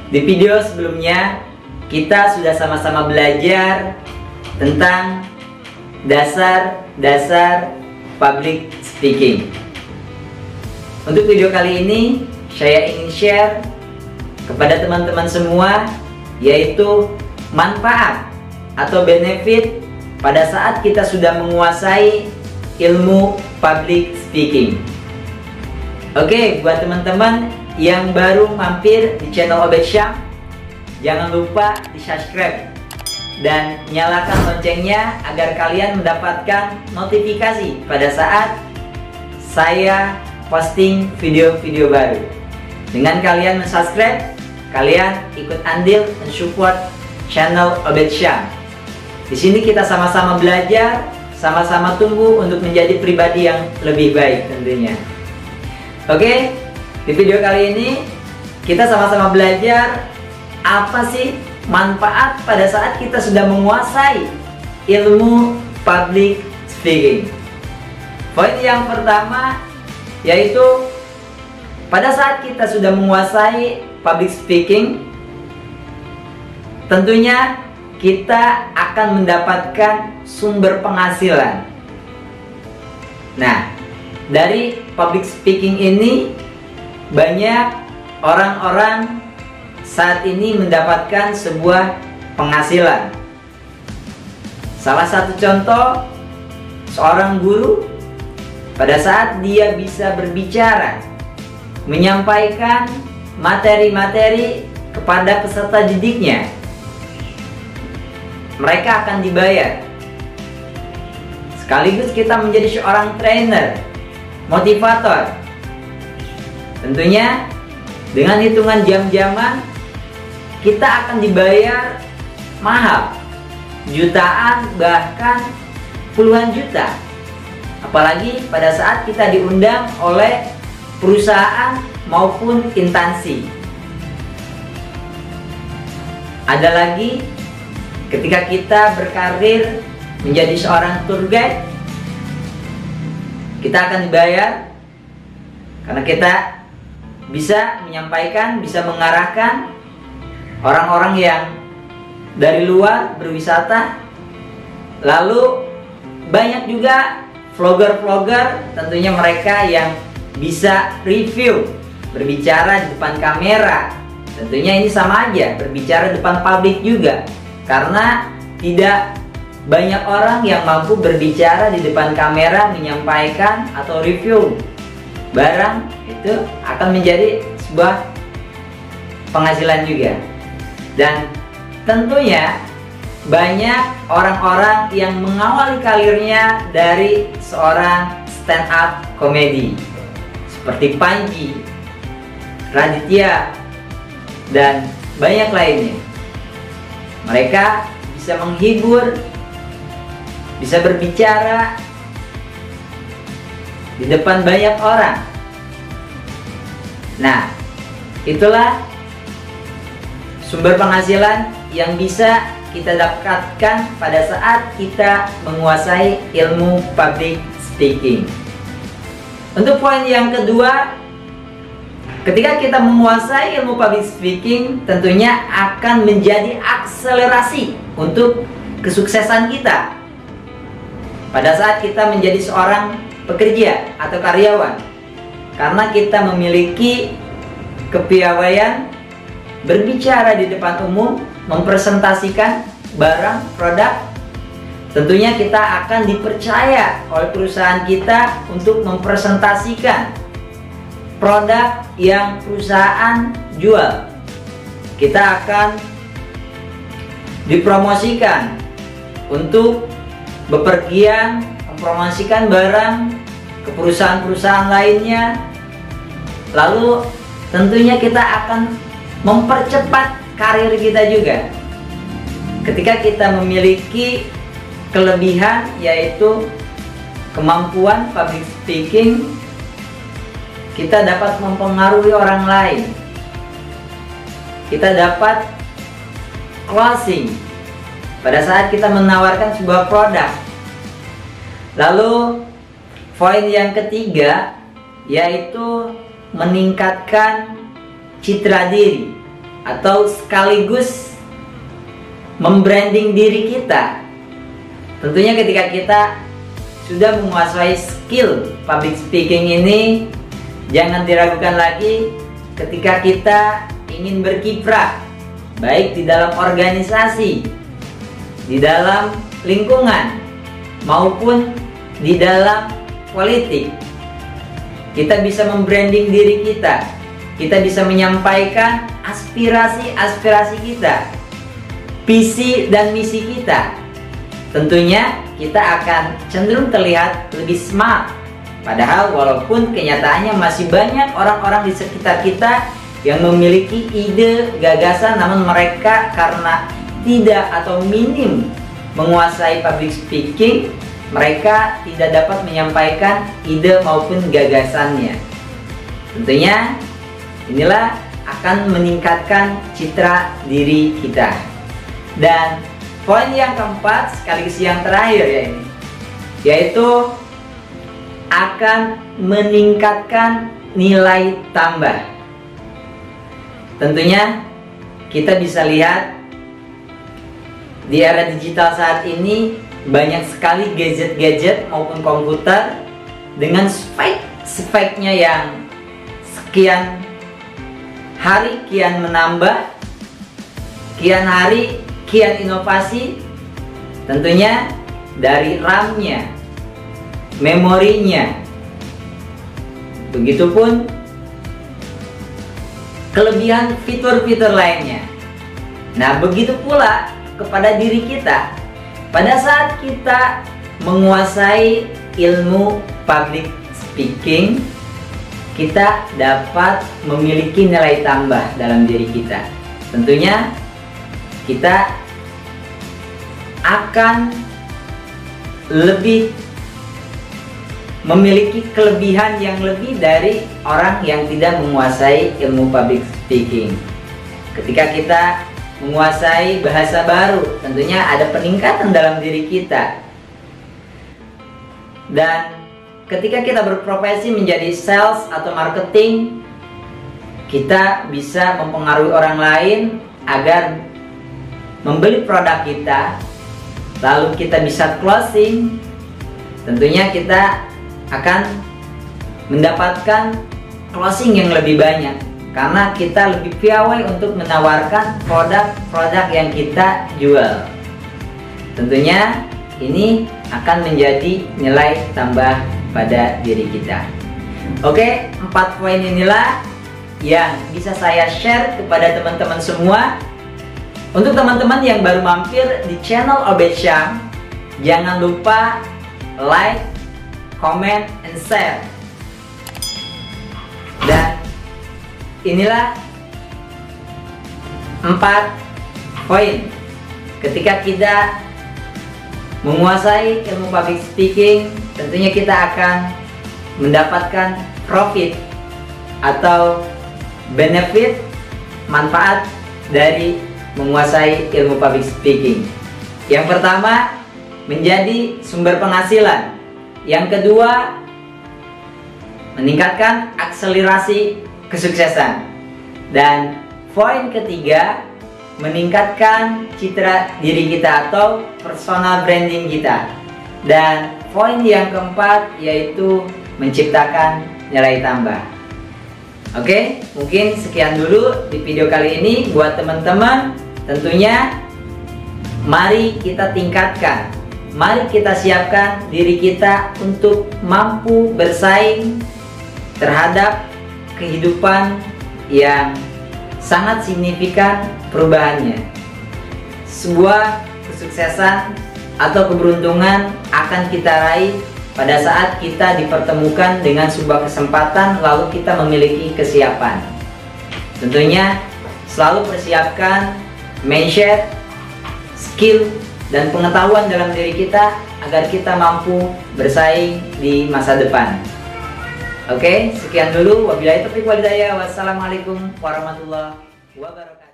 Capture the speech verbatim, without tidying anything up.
Di video sebelumnya kita sudah sama-sama belajar tentang dasar-dasar public speaking. Untuk video kali ini saya ingin share kepada teman-teman semua, yaitu manfaat atau benefit pada saat kita sudah menguasai ilmu public speaking. Oke, buat teman-teman yang baru mampir di channel Obed Syam, jangan lupa di subscribe dan nyalakan loncengnya agar kalian mendapatkan notifikasi pada saat saya posting video-video baru. Dengan kalian subscribe, kalian ikut andil mensupport channel Obed Syam. Di sini kita sama-sama belajar, sama-sama tumbuh untuk menjadi pribadi yang lebih baik tentunya. Oke, di video kali ini kita sama-sama belajar apa sih manfaat pada saat kita sudah menguasai ilmu public speaking. Poin yang pertama yaitu pada saat kita sudah menguasai public speaking, tentunya kita akan mendapatkan sumber penghasilan. Nah, dari public speaking ini banyak orang-orang saat ini mendapatkan sebuah penghasilan. Salah satu contoh, seorang guru pada saat dia bisa berbicara, menyampaikan materi-materi kepada peserta didiknya, mereka akan dibayar. Sekaligus kita menjadi seorang trainer, motivator. Tentunya dengan hitungan jam-jaman kita akan dibayar mahal, jutaan bahkan puluhan juta. Apalagi pada saat kita diundang oleh perusahaan maupun instansi. Ada lagi ketika kita berkarir menjadi seorang tour guide, kita akan dibayar karena kita bisa menyampaikan, bisa mengarahkan orang-orang yang dari luar berwisata. Lalu banyak juga vlogger-vlogger, tentunya mereka yang bisa review, berbicara di depan kamera. Tentunya ini sama aja, berbicara di depan publik juga, karena tidak banyak orang yang mampu berbicara di depan kamera, menyampaikan atau review barang. Itu akan menjadi sebuah penghasilan juga. Dan tentunya banyak orang-orang yang mengawali karirnya dari seorang stand up komedi seperti Panji, Raditya, dan banyak lainnya. Mereka bisa menghibur, bisa berbicara di depan banyak orang. Nah, itulah sumber penghasilan yang bisa kita dapatkan pada saat kita menguasai ilmu public speaking. Untuk poin yang kedua, ketika kita menguasai ilmu public speaking, tentunya akan menjadi akselerasi untuk kesuksesan kita pada saat kita menjadi seorang pekerja atau karyawan, karena kita memiliki kepiawaian berbicara di depan umum, mempresentasikan barang, produk. Tentunya kita akan dipercaya oleh perusahaan kita untuk mempresentasikan produk yang perusahaan jual. Kita akan dipromosikan untuk bepergian mempromosikan barang ke perusahaan-perusahaan lainnya. Lalu tentunya kita akan mempercepat karir kita juga. Ketika kita memiliki kelebihan, yaitu kemampuan public speaking, kita dapat mempengaruhi orang lain. Kita dapat closing pada saat kita menawarkan sebuah produk. Lalu poin yang ketiga yaitu meningkatkan citra diri atau sekaligus membranding diri kita. Tentunya ketika kita sudah menguasai skill public speaking ini, jangan diragukan lagi ketika kita ingin berkiprah, baik di dalam organisasi, di dalam lingkungan, maupun di dalam politik. Kita bisa membranding diri kita, kita bisa menyampaikan aspirasi-aspirasi kita, visi dan misi kita. Tentunya kita akan cenderung terlihat lebih smart. Padahal walaupun kenyataannya masih banyak orang-orang di sekitar kita yang memiliki ide, gagasan, namun mereka karena tidak atau minim menguasai public speaking, mereka tidak dapat menyampaikan ide maupun gagasannya. Tentunya inilah akan meningkatkan citra diri kita. Dan poin yang keempat sekaligus yang terakhir ya ini, yaitu akan meningkatkan nilai tambah. Tentunya kita bisa lihat di era digital saat ini banyak sekali gadget-gadget maupun komputer dengan spek-speknya yang sekian hari kian menambah, kian hari kian inovasi. Tentunya dari RAM-nya, memorinya, begitupun kelebihan fitur-fitur lainnya. Nah, begitu pula kepada diri kita. Pada saat kita menguasai ilmu public speaking, kita dapat memiliki nilai tambah dalam diri kita. Tentunya kita akan lebih memiliki kelebihan yang lebih dari orang yang tidak menguasai ilmu public speaking. Ketika kita menguasai bahasa baru, tentunya ada peningkatan dalam diri kita. Dan ketika kita berprofesi menjadi sales atau marketing, kita bisa mempengaruhi orang lain agar membeli produk kita, lalu kita bisa closing. Tentunya kita akan mendapatkan closing yang lebih banyak karena kita lebih piawai untuk menawarkan produk-produk yang kita jual. Tentunya ini akan menjadi nilai tambah pada diri kita. Oke, empat poin inilah yang bisa saya share kepada teman-teman semua. Untuk teman-teman yang baru mampir di channel Obed Syam, jangan lupa like, comment, and share. Dan inilah empat poin ketika kita menguasai ilmu public speaking, tentunya kita akan mendapatkan profit atau benefit, manfaat dari menguasai ilmu public speaking. Yang pertama, menjadi sumber penghasilan. Yang kedua, meningkatkan akselerasi kesuksesan. Dan poin ketiga, meningkatkan citra diri kita atau personal branding kita. Dan poin yang keempat yaitu menciptakan nilai tambah. Oke, mungkin sekian dulu di video kali ini buat teman-teman. Tentunya mari kita tingkatkan, mari kita siapkan diri kita untuk mampu bersaing terhadap kehidupan yang sangat signifikan perubahannya. Sebuah kesuksesan atau keberuntungan akan kita raih pada saat kita dipertemukan dengan sebuah kesempatan lalu kita memiliki kesiapan. Tentunya selalu persiapkan mindset, skill, dan pengetahuan dalam diri kita agar kita mampu bersaing di masa depan. Oke, sekian dulu. Wabillahi taufiq wal hidayah. Wassalamualaikum warahmatullahi wabarakatuh.